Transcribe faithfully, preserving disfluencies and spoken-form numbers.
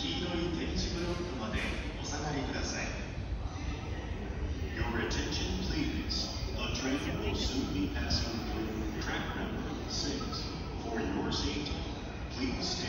黄色い点字ブロックまでお下がりください。Your attention please. The train will soon be passing through track number six. For your safety, please